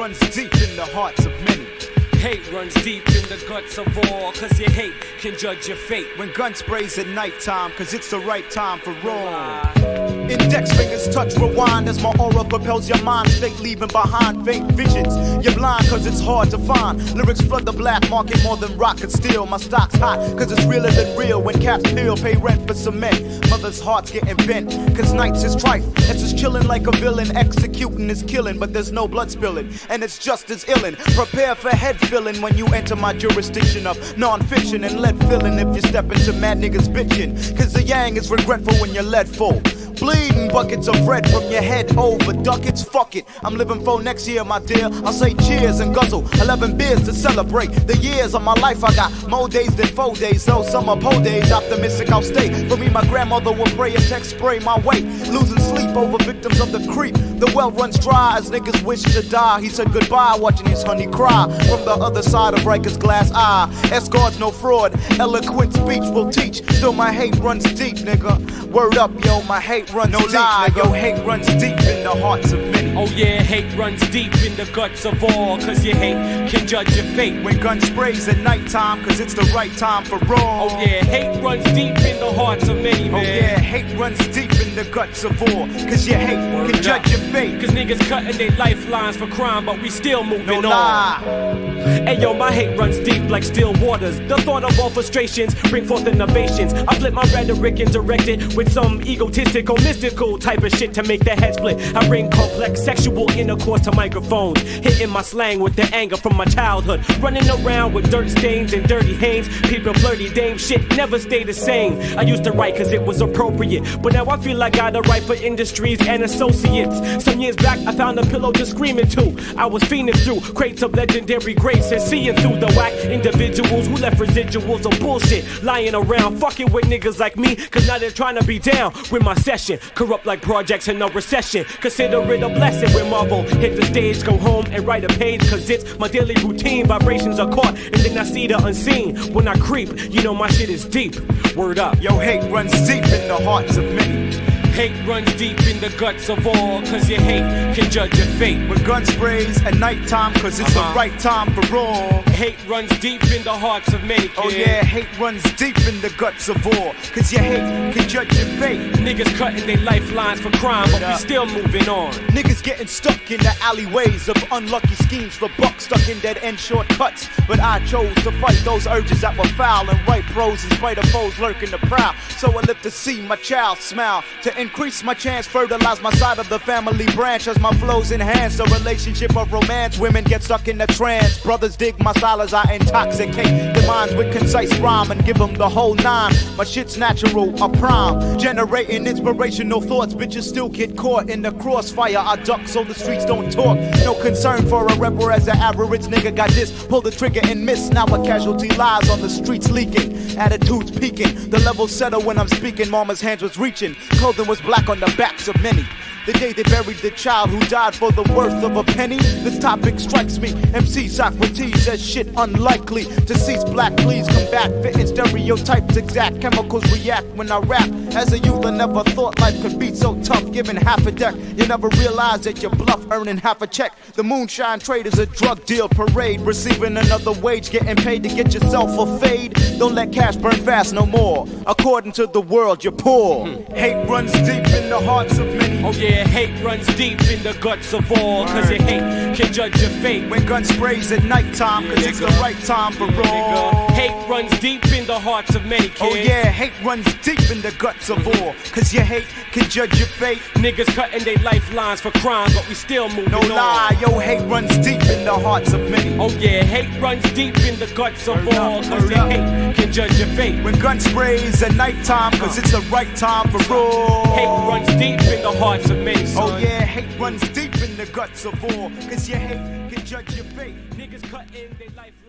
runs deep in the hearts of many. Hate runs deep in the guts of all, cause your hate can judge your fate. When gun sprays at nighttime, cause it's the right time for wrong. Index fingers touch rewind as my aura propels your mind state, leaving behind fake visions. You're blind cause it's hard to find. Lyrics flood the black market more than rock could steal. My stock's hot cause it's realer than real. When caps peel, pay rent for cement. Mother's heart's getting bent cause nights is trife. It's just chilling like a villain. Executing is killing, but there's no blood spilling. And it's just as illin'. Prepare for head filling when you enter my jurisdiction of non-fiction and lead filling if you step into mad niggas bitching. Cause the yang is regretful when you're lead full. Bleeding buckets of red from your head over ducats, fuck it. I'm living for next year, my dear. I'll say cheers and guzzle 11 beers to celebrate the years of my life. I got more days than 4 days, so summer po days. Optimistic I'll stay. For me, my grandmother will pray and text spray my way. Losing sleep over victims of the creep. The well runs dry as niggas wish to die. He said goodbye, watching his honey cry from the other side of Riker's glass eye. Escorts no fraud, eloquent speech will teach. Still my hate runs deep, nigga. Word up, yo, my hate runs deep, nigga. Yo, hate runs deep in the hearts of many. Oh yeah, hate runs deep in the guts of all, cause your hate can judge your fate. When gun sprays at nighttime, cause it's the right time for wrong. Oh yeah, hate runs deep in the hearts of many, man. Oh yeah, hate runs deep in the guts of all, cause your hate can judge your fate. Cause niggas cutting their lifelines for crime, but we still moving no on. Hey yo, my hate runs deep like still waters. The thought of all frustrations bring forth innovations. I flip my rhetoric and direct it with some egotistical, mystical type of shit to make the head split. I bring complex sexual intercourse to microphones, hitting my slang with the anger from my childhood. Running around with dirt stains and dirty hanes. People flirty dame shit never stay the same. I used to write cause it was appropriate, but now I feel like I gotta write for industries and associates. Some years back I found a pillow to scream into. I was fiending through crates of legendary grace and seeing through the whack individuals who left residuals of bullshit lying around, fucking with niggas like me, cause now they're trying to be down with my session. Corrupt like projects in a recession. Consider it a blessing when Marvel hit the stage, go home and write a page, cause it's my daily routine. Vibrations are caught and then I see the unseen. When I creep, you know my shit is deep. Word up. Yo, hate runs deep in the hearts of many. Hate runs deep in the guts of all, cause your hate can judge your fate. When gun sprays at nighttime, cause it's the right time for all. Hate runs deep in the hearts of many, kid. Oh yeah, hate runs deep in the guts of all, cause your hate can judge your fate. Niggas cutting their lifelines for crime, but we still moving on. Niggas getting stuck in the alleyways of unlucky schemes for bucks, stuck in dead-end shortcuts. But I chose to fight those urges that were foul and write prose in spite of foes lurking the prowl. So I live to see my child smile, to increase my chance, fertilize my side of the family branch as my flows enhance the relationship of romance. Women get stuck in the trance, brothers dig my style as I intoxicate their minds with concise rhyme and give them the whole nine. My shit's natural, a prime, generating inspirational thoughts. Bitches still get caught in the crossfire. I duck so the streets don't talk. No concern for a rep, whereas the average nigga got this. Pull the trigger and miss. Now a casualty lies on the streets leaking. Attitudes peaking. The level settle when I'm speaking. Mama's hands was reaching. Clothing was black on the backs of many. The day they buried the child who died for the worth of a penny. This topic strikes me. MC Saukrates says shit unlikely. Deceased black please combat. Fitting stereotypes exact. Chemicals react when I rap. As a youth I never thought life could be so tough. Giving half a deck, you never realize that you bluff. Earning half a check. The moonshine trade is a drug deal parade. Receiving another wage, getting paid to get yourself a fade. Don't let cash burn fast no more. According to the world you're poor. Hate runs deep in the hearts of many. Oh yeah, hate runs deep in the guts of all, cause your hate can judge your fate. When gun sprays at nighttime, cause it's the right time for all. Hate runs deep in the hearts of many, kid. Oh yeah, hate runs deep in the guts of all, cause your hate can judge your fate. Niggas cutting their lifelines for crime, but we still moving on. No lie, yo, hate runs deep in the hearts of many. Oh yeah, hate runs deep in the guts of all, cause your hate can judge your fate. When gun sprays at nighttime, cause it's the right time for all. Hate runs deep in the hearts of many, son. Oh yeah, hate runs deep in the guts of all, cause your hate can judge your fate. Niggas cutting their life